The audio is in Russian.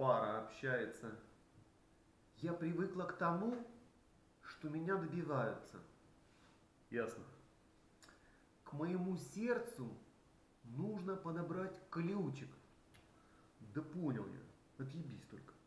пара общается. Я привыкла к тому, что меня добиваются. Ясно. К моему сердцу нужно подобрать ключик. Да понял я, отъебись только.